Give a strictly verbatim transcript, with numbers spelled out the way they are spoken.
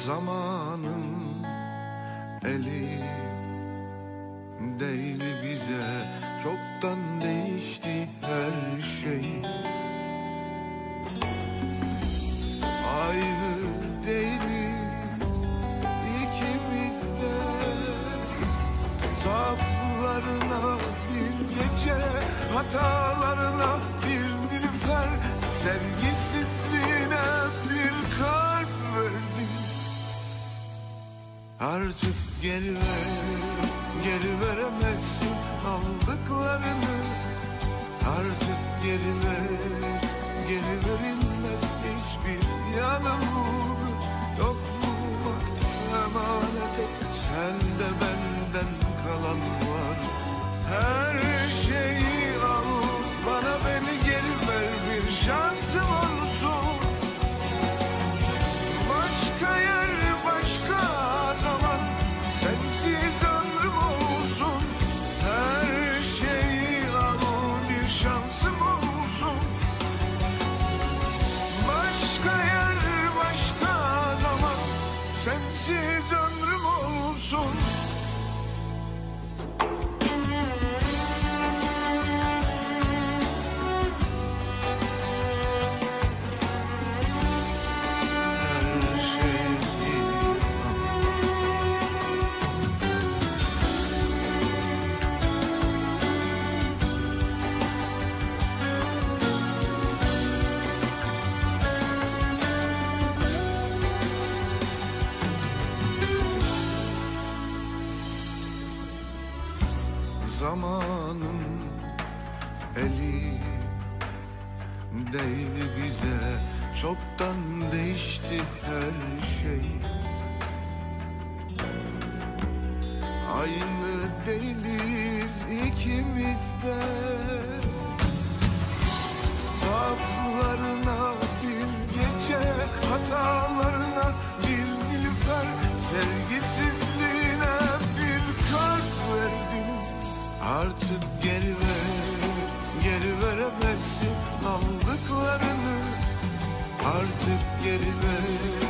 Zamanın eli değdi bize, çoktan değişti her şey. Aynı değiliz ikimiz de, zaaflarına bir gece, hatalarına bir nilüfer, sevgisizliğine bir kalp verdim. Artık geri ver, geri veremezsin aldıklarını. Artık geri ver, geri verilmez hiçbir yanılgı. Yokluğuma emanet et, sende benden kalan var. Her şeyi al, bana beni geri ver, bir şansım olsun. Başka yer, başka zaman, sensiz ömrüm olsun. Her şeyi al, bir şansım olsun. Başka yer, başka zaman, sensiz ömrüm olsun. Zamanın eli değdi bize, çoktan değişti her şey. Aynı değiliz ikimiz de, zaaflarına bir gece, hatalarına bir nilüfer, sevgisizliğine bir kalp verdim. Artık geri ver, geri veremezsin aldıklarını. Artık geri ver,